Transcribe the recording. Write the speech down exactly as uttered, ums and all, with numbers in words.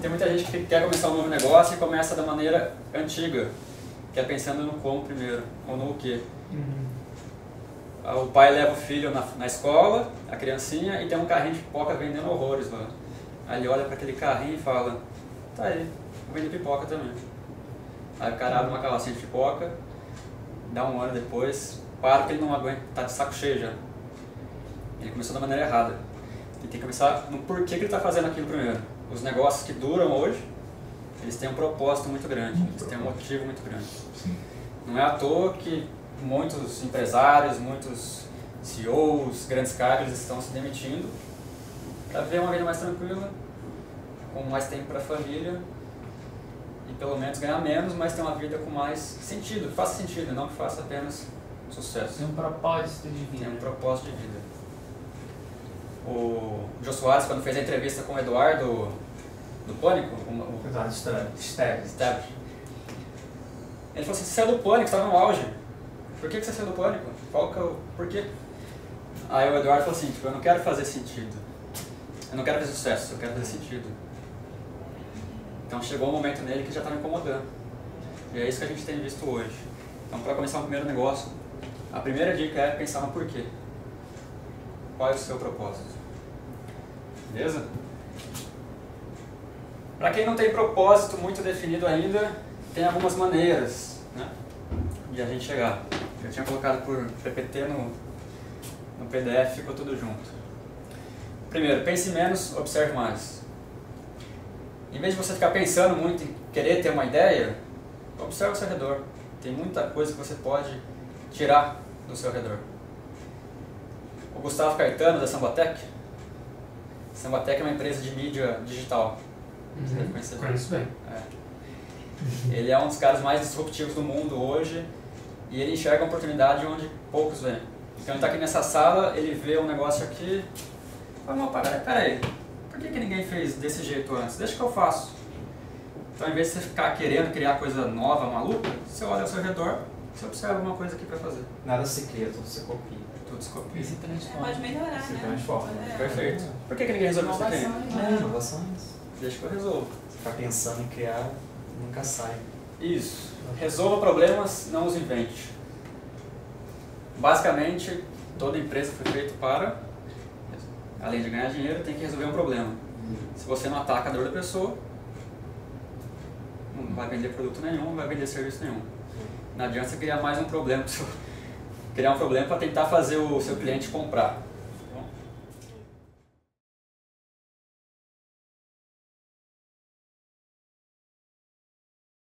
tem muita gente que quer começar um novo negócio e começa da maneira antiga, que é pensando no como primeiro, ou no o quê. Uhum. O pai leva o filho na, na escola, a criancinha, e tem um carrinho de pipoca vendendo horrores lá. Aí ele olha para aquele carrinho e fala, tá aí, vou vender pipoca também. Aí o cara abre uma carrocinha de pipoca, dá um ano depois, para porque ele não aguenta, tá de saco cheio já. Ele começou da maneira errada. Ele tem que começar no porquê que ele está fazendo aquilo primeiro. Os negócios que duram hoje, eles têm um propósito muito grande, eles têm um motivo muito grande. Sim. Não é à toa que muitos empresários, muitos C E Os, grandes caras estão se demitindo para ver uma vida mais tranquila, com mais tempo para a família e pelo menos ganhar menos, mas ter uma vida com mais sentido, que faça sentido, não que faça apenas sucesso. Tem um propósito de vida. Tem um propósito de vida. O Jô Soares, quando fez a entrevista com o Eduardo do Pânico, o Eduardo Esteves, ele falou assim, você saiu do Pânico, você estava no auge. Por que, que você saiu do Pânico? Qual que é o... Por quê? Aí o Eduardo falou assim, tipo, eu não quero fazer sentido. Eu não quero fazer sucesso, eu quero fazer sentido. Então chegou um momento nele que já está me incomodando. E é isso que a gente tem visto hoje. Então para começar um primeiro negócio, a primeira dica é pensar no porquê. Qual é o seu propósito? Beleza? Para quem não tem propósito muito definido ainda, tem algumas maneiras, né, de a gente chegar. Eu tinha colocado por P P T no, no P D F, ficou tudo junto. Primeiro, pense menos, observe mais. Em vez de você ficar pensando muito em querer ter uma ideia, observe ao seu redor. Tem muita coisa que você pode tirar do seu redor. O Gustavo Caetano, da Sambatec. Sambatec é uma empresa de mídia digital. Você deve conhecer. Conheço bem. É. Ele é um dos caras mais disruptivos do mundo hoje e ele enxerga uma oportunidade onde poucos veem. Então ele está aqui nessa sala, ele vê um negócio aqui, fala, peraí, peraí, por que, que ninguém fez desse jeito antes? Deixa que eu faço. Então, em vez de você ficar querendo criar coisa nova, maluca, você olha ao seu redor, você observa uma coisa aqui para fazer. Nada se cria, tudo se copia. Tudo se copia. E se transforma. Pode melhorar, se né? transforma. É. Perfeito. Por que, que ninguém resolveu isso aqui? É, inovações. Deixa que eu resolvo. Você ficar pensando em criar, nunca sai. Isso. Resolva problemas, não os invente. Basicamente, toda empresa foi feita para, além de ganhar dinheiro, tem que resolver um problema. Se você não ataca a dor da pessoa, não vai vender produto nenhum, não vai vender serviço nenhum. Não adianta você criar mais um problema, criar um problema para tentar fazer o seu cliente comprar.